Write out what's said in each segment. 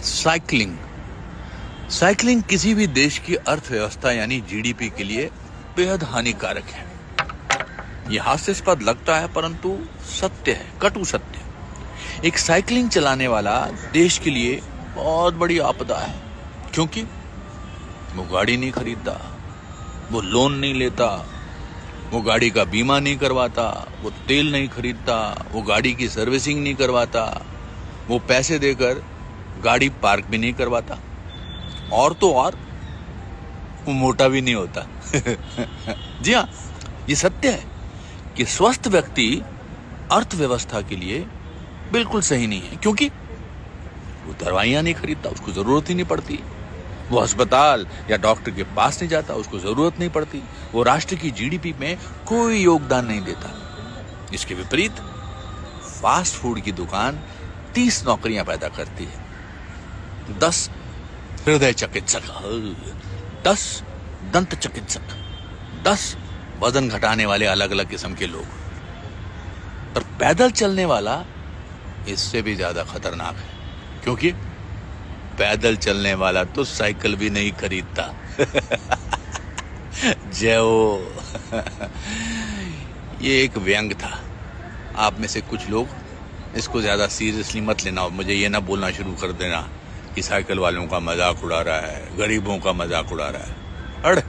Cycling cycling किसी भी देश की अर्थव्यवस्था यानी जीडीपी के लिए बेहद हानिकारक है। यह हास्यास्पद लगता है परंतु सत्य है, कटु सत्य। एक साइकिलिंग चलाने वाला देश के लिए बहुत बड़ी आपदा है, क्योंकि वो गाड़ी नहीं खरीदता, वो लोन नहीं लेता, वो गाड़ी का बीमा नहीं करवाता, वो तेल नहीं खरीदता, वो गाड़ी की सर्विसिंग नहीं करवाता, वो पैसे देकर गाड़ी पार्क भी नहीं करवाता, और तो और वो मोटा भी नहीं होता। जी हाँ, ये सत्य है कि स्वस्थ व्यक्ति अर्थव्यवस्था के लिए बिल्कुल सही नहीं है, क्योंकि वो दवाइयां नहीं खरीदता, उसको जरूरत ही नहीं पड़ती। वो अस्पताल या डॉक्टर के पास नहीं जाता, उसको जरूरत नहीं पड़ती। वो राष्ट्र की जीडीपी में कोई योगदान नहीं देता। इसके विपरीत फास्ट फूड की दुकान 30 नौकरियां पैदा करती है। 10 हृदय चिकित्सक, 10 दंत चिकित्सक, 10 वजन घटाने वाले अलग अलग किस्म के लोग। पर पैदल चलने वाला इससे भी ज्यादा खतरनाक है, क्योंकि पैदल चलने वाला तो साइकिल भी नहीं खरीदता। जय हो। ये एक व्यंग था। आप में से कुछ लोग इसको ज्यादा सीरियसली मत लेना और मुझे ये ना बोलना शुरू कर देना कि साइकिल वालों का मजाक उड़ा रहा है, गरीबों का मजाक उड़ा रहा है। अड़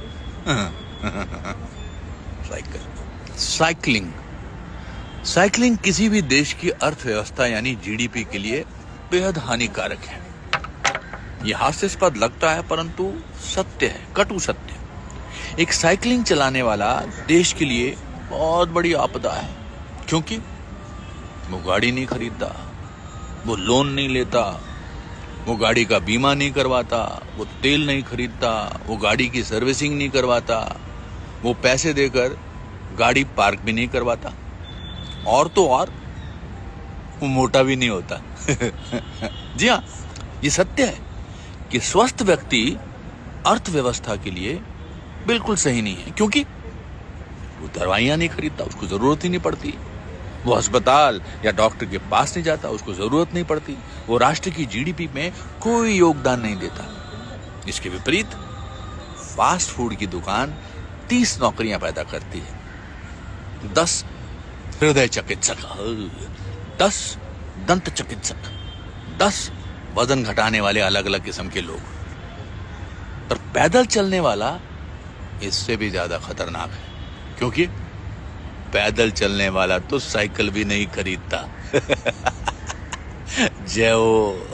साइकिलिंग किसी भी देश की अर्थव्यवस्था यानी जीडीपी के लिए बेहद हानिकारक है। यह हास्यास्पद लगता है परंतु सत्य है, कटु सत्य। एक साइकिलिंग चलाने वाला देश के लिए बहुत बड़ी आपदा है, क्योंकि वो गाड़ी नहीं खरीदता, वो लोन नहीं लेता, वो गाड़ी का बीमा नहीं करवाता, वो तेल नहीं खरीदता, वो गाड़ी की सर्विसिंग नहीं करवाता, वो पैसे देकर गाड़ी पार्क भी नहीं करवाता, और तो और वो मोटा भी नहीं होता। जी हाँ, ये सत्य है कि स्वस्थ व्यक्ति अर्थव्यवस्था के लिए बिल्कुल सही नहीं है, क्योंकि वो दवाइयां नहीं खरीदता, उसको जरूरत ही नहीं पड़ती। वो अस्पताल या डॉक्टर के पास नहीं जाता, उसको जरूरत नहीं पड़ती। वो राष्ट्र की जीडीपी में कोई योगदान नहीं देता। इसके विपरीत फास्ट फूड की दुकान 30 नौकरियां पैदा करती है। 10 हृदय चिकित्सक, 10 दंत चिकित्सक, 10 वजन घटाने वाले अलग अलग किस्म के लोग। पर पैदल चलने वाला इससे भी ज्यादा खतरनाक है, क्योंकि पैदल चलने वाला तो साइकिल भी नहीं खरीदता। जय हो।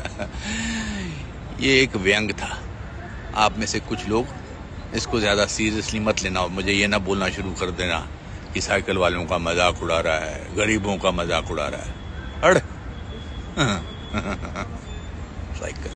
ये एक व्यंग था। आप में से कुछ लोग इसको ज्यादा सीरियसली मत लेना और मुझे ये ना बोलना शुरू कर देना कि साइकिल वालों का मजाक उड़ा रहा है, गरीबों का मजाक उड़ा रहा है। अड़ साइकिल।